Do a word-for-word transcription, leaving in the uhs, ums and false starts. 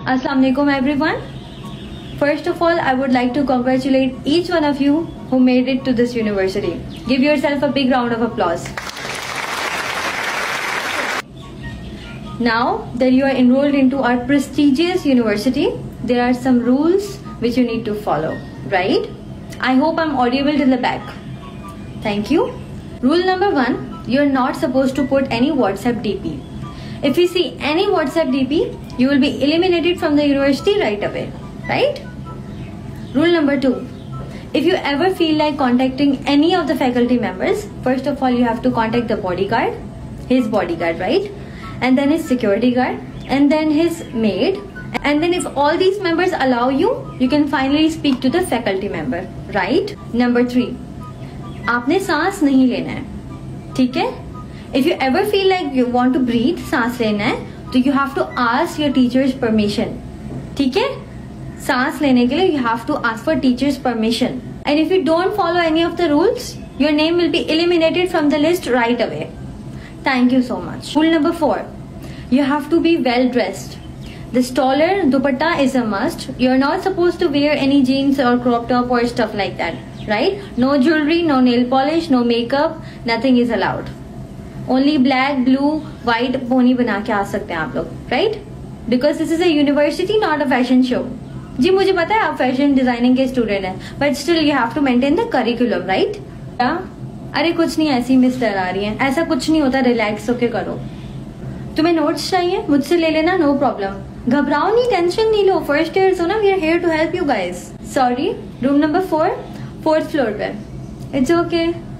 Assalamu alaikum everyone. First of all, I would like to congratulate each one of you who made it to this university. Give yourself a big round of applause. Now that you are enrolled into our prestigious university, there are some rules which you need to follow, right? I hope I'm audible to the back. Thank you. Rule number one, you're not supposed to put any WhatsApp D P. If you see any WhatsApp D P, you will be eliminated from the university right away, right? Rule number two, if you ever feel like contacting any of the faculty members, first of all you have to contact the bodyguard, his bodyguard, right? And then his security guard, and then his maid, and then if all these members allow you, you can finally speak to the faculty member, right? Number three, आपने सांस नहीं लेना है, ठीक है? If you ever feel like you want to breathe, सांस लेना है, तो you have to ask your teacher's permission, ठीक है? सांस लेने के लिए you have to ask for teacher's permission. And if you don't follow any of the rules, your name will be eliminated from the list right away. Thank you so much. Rule number four, you have to be well dressed. The stoller dupatta is a must. You're not supposed to wear any jeans or crop top or stuff like that, right? No jewelry, no nail polish, no makeup, nothing is allowed. Only black, blue, white pony बना के आ सकते हैं आप लोग, right? Because this is a university, not a fashion show. जी मुझे पता है आप फैशन डिजाइनिंग के स्टूडेंट हैं, but still you have to maintain the curriculum, right? अरे कुछ नहीं, ऐसी मिस डरा रही है, ऐसा कुछ नहीं होता, रिलैक्स होके करो. तुम्हें नोट्स चाहिए मुझसे ले लेना, नो प्रॉब्लम. घबराओ नहीं, टेंशन नहीं लो, फर्स्ट ईयर हो ना, we are here to help you guys. Sorry, room number four, fourth floor पे. It's okay.